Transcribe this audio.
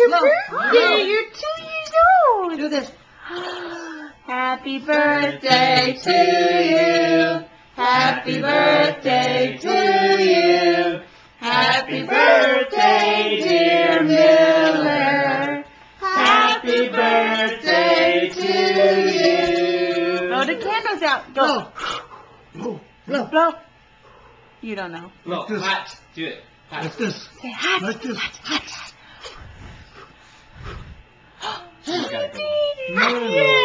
birthday! You're 2 years old! Do this. Happy birthday to you! Happy birthday to you! Happy birthday, dear Miller! Happy birthday to you! Blow the candles out. Go. Blow. Blow. You don't know. Blow. Hot. Do it. Hot. Like this. Say hot. Like this. Hot. You gotta go. Yeah.